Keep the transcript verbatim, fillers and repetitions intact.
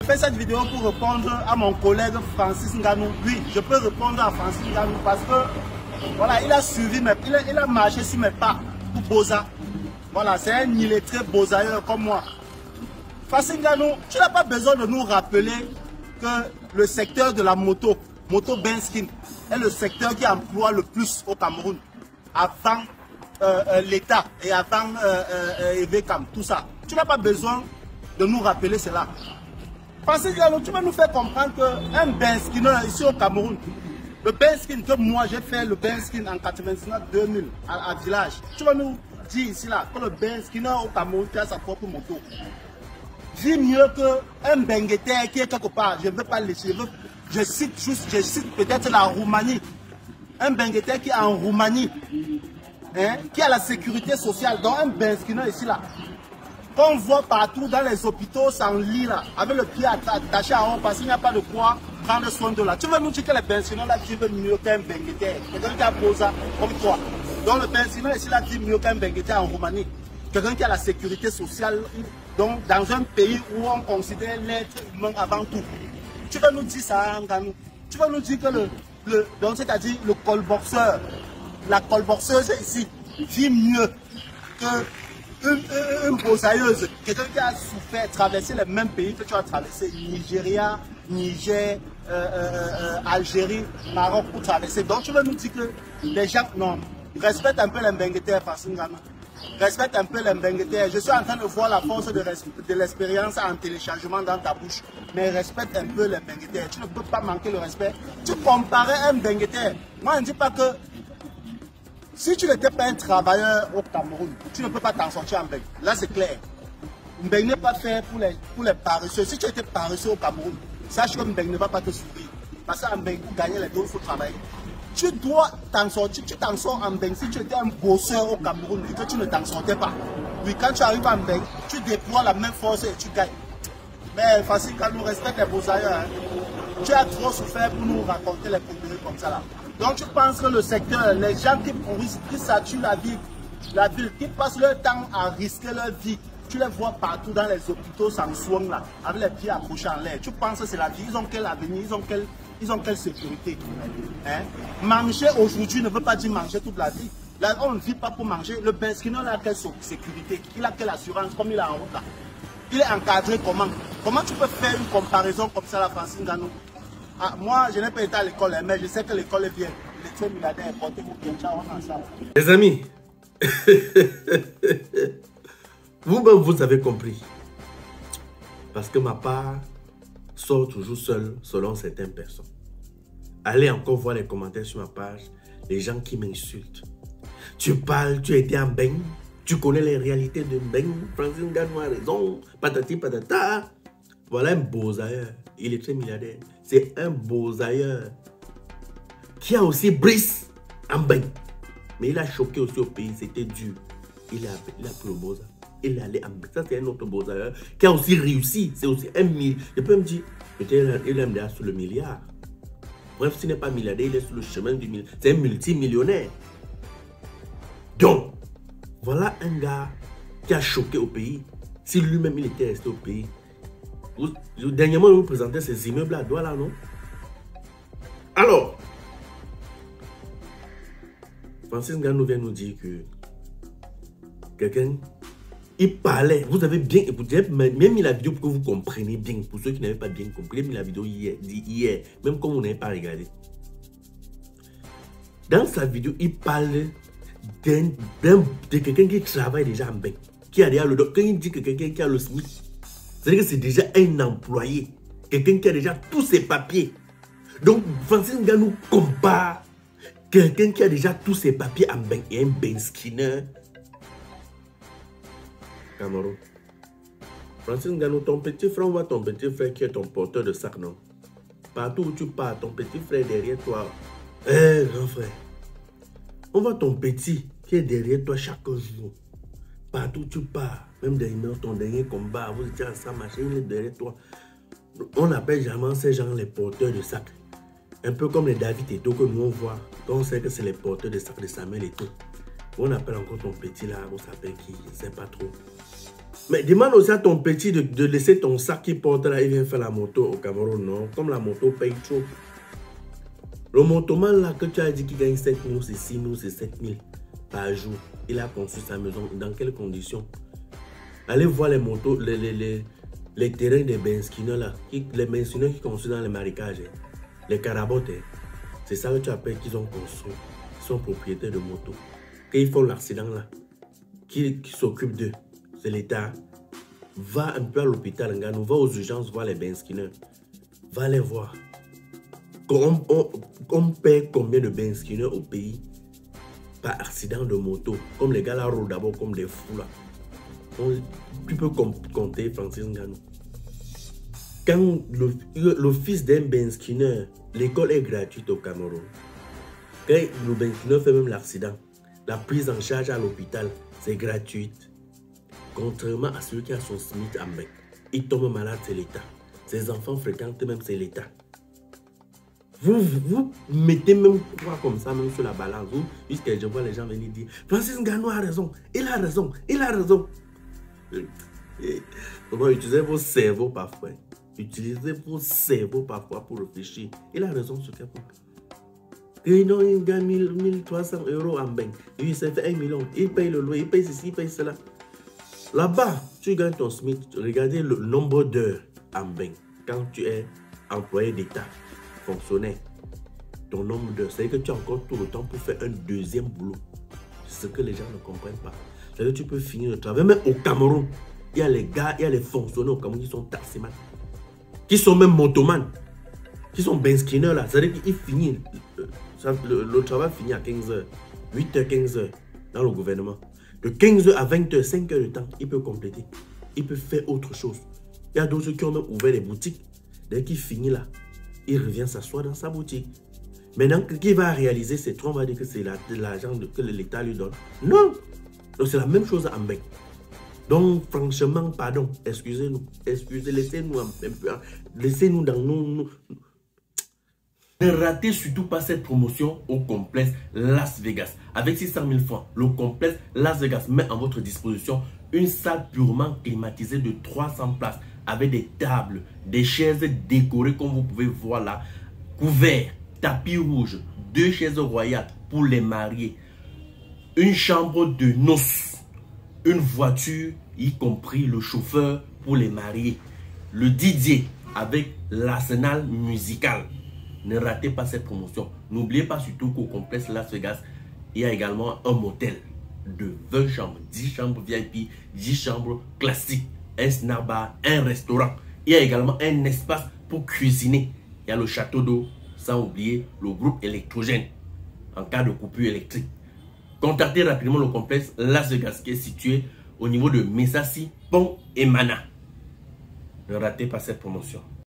fais cette vidéo pour répondre à mon collègue Francis Ngannou. Oui, je peux répondre à Francis Ngannou parce que voilà, il a suivi mes, il a, il a marché sur mes pas pour Boza. Voilà, c'est un illettré bozailleur comme moi. Francis Ngannou, tu n'as pas besoin de nous rappeler que le secteur de la moto, moto Benskin, est le secteur qui emploie le plus au Cameroun. Avant euh, euh, l'État et avant euh, euh, Evecam, tout ça. Tu n'as pas besoin de nous rappeler cela. Francis Ngannou, tu vas nous faire comprendre qu'un Benskiner ici au Cameroun, le Benskin que moi j'ai fait, le Benskin en quatre-vingt-dix-neuf deux mille à, à Village, tu vas nous dire ici là que le Benskiner au Cameroun qui a sa propre moto vit mieux qu'un Bengueter qui est quelque part, je ne veux pas le laisser, je cite juste, je cite peut-être la Roumanie, un Bengueter qui est en Roumanie, hein, qui a la sécurité sociale, donc un Benskiner ici là, qu'on voit partout dans les hôpitaux sans lit là, avec le pied attaché à haut parce qu'il n'y a pas de quoi prendre soin de là. Tu veux nous dire que les Benskiner là vivent mieux qu'un Bengueter, quelqu'un qui a posé comme toi. Donc le Benskiner ici là vit mieux qu'un Bengueter en Roumanie, quelqu'un qui a la sécurité sociale. Donc, dans un pays où on considère l'être humain avant tout, tu vas nous dire ça, Ngannou. Tu vas nous dire que le, le donc c'est-à-dire le colboxeur, la colboxeuse ici vit mieux que une, une, une brossailleuse, quelqu'un qui a souffert, traverser les mêmes pays que tu as traversé, Nigeria, Niger, euh, euh, euh, Algérie, Maroc pour traverser. Donc, tu vas nous dire que les gens, non, respectent un peu les Bengueter, Francis Ngannou. Respecte un peu les Bengueter. Je suis en train de voir la force de, de l'expérience en téléchargement dans ta bouche. Mais respecte un peu les Bengueter. Tu ne peux pas manquer le respect. Tu comparais un Bengueter. Moi, je ne dis pas que si tu n'étais pas un travailleur au Cameroun, tu ne peux pas t'en sortir en Beng. Là, c'est clair. Mbeng n'est pas fait pour les, pour les paresseux. Si tu étais paresseux au Cameroun, sache que Mbeng ne va pas te sourire. Parce qu'en Mbeng, pour gagner les deux, il faut travailler. Tu dois t'en sortir, tu t'en sors en Mbeng si tu étais un bosseur au Cameroun et que tu ne t'en sortais pas. Oui, quand tu arrives en Mbeng, tu déploies la même force et tu gagnes. Mais Francis Ngannou, respecte les bossailleurs. Hein. Tu as trop souffert pour nous raconter les conneries comme ça là. Donc tu penses que le secteur, les gens qui pourrissent, qui saturent la ville, la ville, qui passent leur temps à risquer leur vie, tu les vois partout dans les hôpitaux sans soin là, avec les pieds accrochés en l'air. Tu penses que c'est la vie, ils ont quel avenir, ils ont quel... Ils ont quelle sécurité? Hein? Manger aujourd'hui ne veut pas dire manger toute la vie. Là, on ne vit pas pour manger. Le Benskiner a quelle sécurité? Il a quelle assurance comme il a en route là? Il est encadré comment? Comment tu peux faire une comparaison comme ça, la Francis Ngannou? Ah, moi, je n'ai pas été à l'école, mais je sais que l'école est bien. Les trois milliardaires portés pour bien. Ciao, on ensemble. Les amis, vous-même, vous avez compris. Parce que ma part sort toujours seul selon certaines personnes. Allez encore voir les commentaires sur ma page, les gens qui m'insultent. Tu parles, tu as été en Mbeng, tu connais les réalités de Mbeng, Francis Ngannou a raison, patati patata. Voilà un bozailleur, il est très milliardaire. C'est un bozailleur qui a aussi Brice en Mbeng. Mais il a choqué aussi au pays, c'était dur. Il a, il a pris le boza. Il est allé en Mbeng. Ça, c'est un autre bozailleur qui a aussi réussi. C'est aussi un milliard. Je peux me dire, peut-être il est déjà sur le milliard. Bref, s'il n'est pas milliardaire, il est sur le chemin du milliard. C'est un multimillionnaire. Donc, voilà un gars qui a choqué au pays. Si lui-même il était resté au pays. Vous, dernièrement, vous présentez ces immeubles à Douala, non? Alors, Francis Ngannou vient nous dire que quelqu'un, il parlait, vous avez bien écouté, même mis la vidéo pour que vous compreniez bien, pour ceux qui n'avaient pas bien compris, j'ai mis la vidéo hier, hier même quand vous n'avez pas regardé. Dans sa vidéo, il parle d'un, de quelqu'un qui travaille déjà en Mbeng, qui a déjà le dos. Quand il dit que quelqu'un qui a le SMIC, c'est-à-dire que c'est déjà un employé, quelqu'un qui a déjà tous ses papiers. Donc, Francis Ngannou compare quelqu'un qui a déjà tous ses papiers en Mbeng et un Benskiner Cameroun. Francis Ngannou, ton petit frère, on voit ton petit frère qui est ton porteur de sac, non? Partout où tu pars, ton petit frère derrière toi. Eh, grand frère. On voit ton petit qui est derrière toi chaque jour. Partout où tu pars, même derrière ton dernier combat, vous étiez ensemble, machin, il est derrière toi. On appelle généralement ces gens les porteurs de sac. Un peu comme les David Eto'o que nous on voit. Quand on sait que c'est les porteurs de sac de Samuel Eto'o. On appelle encore ton petit là, on s'appelle qui? Je ne sais pas trop. Mais demande aussi à ton petit de, de laisser ton sac qui porte là, il vient faire la moto au Cameroun, non? Comme la moto paye trop. Le motoman là que tu as dit qu'il gagne sept mille, c'est six mille, c'est sept mille par jour. Il a construit sa maison. Dans quelles conditions? Allez voir les motos, les, les, les, les terrains des benskins là. Qui, les benskins qui construisent dans les marécages. Hein, les carabotes. Hein, c'est ça que tu appelles qu'ils ont construit. Ils sont propriétaires de motos. Quand ils font l'accident là, qui, qui s'occupe d'eux? C'est l'État. Va un peu à l'hôpital, va aux urgences voir les benskins. Va les voir. On, on, on paie combien de benskins au pays par accident de moto? Comme les gars là roulent d'abord comme des fous là. On, tu peux compter Francis Ngannou. Quand le, le fils d'un benskiner, l'école est gratuite au Cameroun. Quand le benskiner fait même l'accident, la prise en charge à l'hôpital, c'est gratuite. Contrairement à celui qui a son Smith en bec. Il tombe malade, c'est l'État. Ses enfants fréquentent même, c'est l'État. Vous, vous, vous mettez même quoi comme ça, même sur la balance. Vous, jusqu'à je vois les gens venir dire Francis Ngannou a raison, il a raison, il a raison. Donc, utilisez vos cerveaux parfois. Utilisez vos cerveaux parfois pour réfléchir. Il a raison sur quel point. Et non, il gagne mille trois cents euros en banque. Il s'est fait un million. Il paye le loyer, il paye ceci, il paye cela. Là-bas, tu gagnes ton SMIC. Regardez le nombre d'heures en banque. Quand tu es employé d'État, fonctionnaire, ton nombre d'heures, c'est que tu as encore tout le temps pour faire un deuxième boulot. C'est ce que les gens ne comprennent pas. C'est-à-dire que tu peux finir le travail. Même au Cameroun, il y a les gars, il y a les fonctionnaires au Cameroun qui sont taximans, qui sont même motomans, qui sont benskinners là. C'est-à-dire qu'ils finissent, le, le, le travail finit à quinze heures, huit heures, quinze heures dans le gouvernement. De quinze heures à vingt heures, cinq heures de temps, il peut compléter. Il peut faire autre chose. Il y a d'autres qui ont même ouvert des boutiques. Dès qu'il finit là, il revient s'asseoir dans sa boutique. Maintenant, qui va réaliser ces trois, on va dire que c'est l'argent que l'État lui donne. Non! Donc c'est la même chose en bec. Donc franchement, pardon, excusez-nous, excusez, laissez-nous un peu, laissez-nous dans nous, nous. Ne ratez surtout pas cette promotion au complexe Las Vegas. Avec six cent mille francs, le complexe Las Vegas met en votre disposition une salle purement climatisée de trois cents places avec des tables, des chaises décorées comme vous pouvez voir là, couverts, tapis rouge, deux chaises royales pour les mariés, une chambre de noces, une voiture, y compris le chauffeur pour les mariés, le D J avec l'arsenal musical. Ne ratez pas cette promotion. N'oubliez pas surtout qu'au complexe Las Vegas, il y a également un motel de vingt chambres, dix chambres V I P, dix chambres classiques, un snack bar, un restaurant. Il y a également un espace pour cuisiner. Il y a le château d'eau, sans oublier le groupe électrogène en cas de coupure électrique. Contactez rapidement le complexe Las Vegas qui est situé au niveau de Messassi, Pont et Mana. Ne ratez pas cette promotion.